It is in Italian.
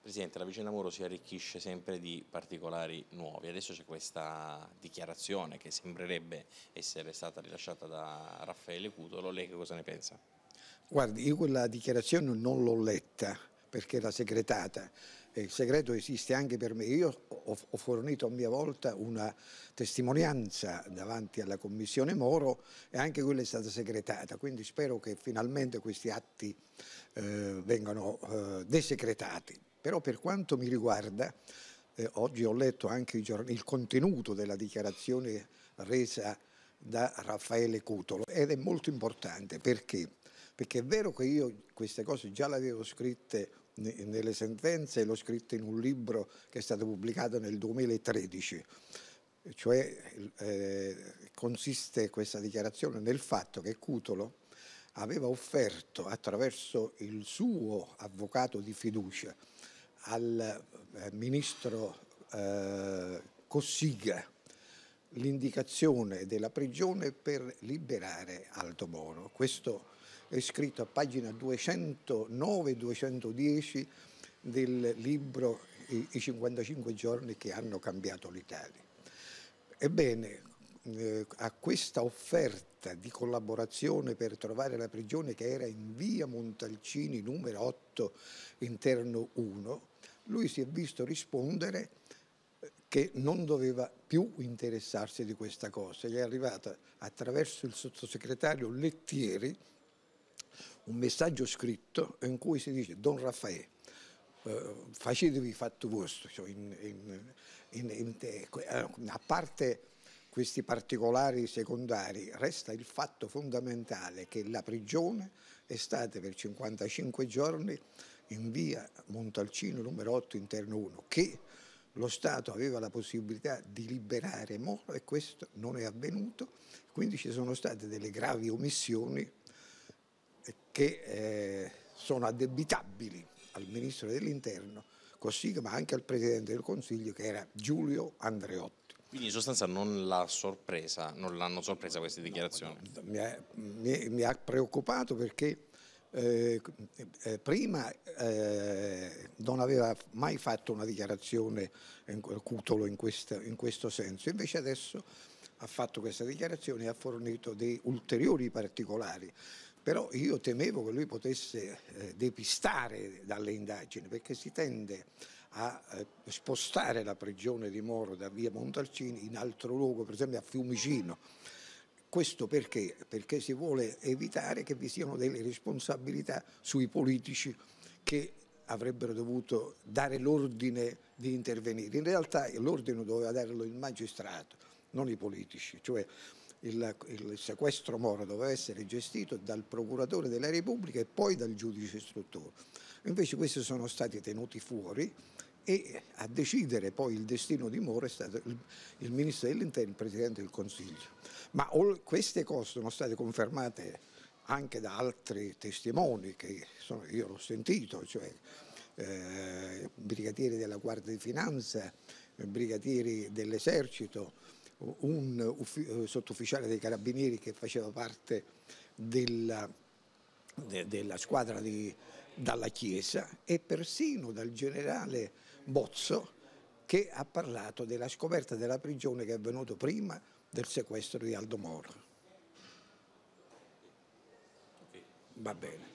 Presidente, la vicenda Moro si arricchisce sempre di particolari nuovi. Adesso c'è questa dichiarazione che sembrerebbe essere stata rilasciata da Raffaele Cutolo. Lei che cosa ne pensa? Guardi, io quella dichiarazione non l'ho letta perché era segretata. Il segreto esiste anche per me. Io ho fornito a mia volta una testimonianza davanti alla Commissione Moro e anche quella è stata segretata, quindi spero che finalmente questi atti vengano desecretati. Però per quanto mi riguarda, oggi ho letto anche il contenuto della dichiarazione resa da Raffaele Cutolo ed è molto importante perché è vero che io queste cose già le avevo scritte nelle sentenze e l'ho scritte in un libro che è stato pubblicato nel 2013, consiste questa dichiarazione nel fatto che Cutolo aveva offerto attraverso il suo avvocato di fiducia al ministro Cossiga l'indicazione della prigione per liberare Aldo Moro. Questo è scritto a pagina 209-210 del libro I 55 giorni che hanno cambiato l'Italia. Ebbene, a questa offerta di collaborazione per trovare la prigione che era in via Montalcini numero 8 interno 1, lui si è visto rispondere che non doveva più interessarsi di questa cosa. Gli è arrivata attraverso il sottosegretario Lettieri un messaggio scritto in cui si dice: Don Raffaele, facetevi i fatti vostri, cioè a parte questi particolari secondari, resta il fatto fondamentale che la prigione è stata per 55 giorni in via Montalcino numero 8 interno 1, che lo Stato aveva la possibilità di liberare Moro e questo non è avvenuto, quindi ci sono state delle gravi omissioni che sono addebitabili al Ministro dell'Interno, così ma anche al Presidente del Consiglio che era Giulio Andreotti. Quindi in sostanza non l'hanno sorpresa queste dichiarazioni? No, mi ha preoccupato perché prima non aveva mai fatto una dichiarazione Cutolo in questo senso, invece adesso ha fatto questa dichiarazione e ha fornito dei ulteriori particolari. Però io temevo che lui potesse depistare dalle indagini, perché si tende a spostare la prigione di Moro da via Montalcini in altro luogo, per esempio a Fiumicino. Questo perché? Perché si vuole evitare che vi siano delle responsabilità sui politici che avrebbero dovuto dare l'ordine di intervenire. In realtà l'ordine doveva darlo il magistrato, non i politici, cioè il sequestro Moro doveva essere gestito dal procuratore della Repubblica e poi dal giudice istruttore. Invece questi sono stati tenuti fuori e a decidere poi il destino di Moro è stato il Ministro dell'Interno, il Presidente del Consiglio. Ma queste cose sono state confermate anche da altri testimoni, io l'ho sentito, cioè brigatieri della Guardia di Finanza, brigatieri dell'Esercito, un sottufficiale dei Carabinieri che faceva parte della squadra dalla Chiesa e persino dal generale Bozzo, che ha parlato della scoperta della prigione che è avvenuto prima del sequestro di Aldo Moro. Va bene.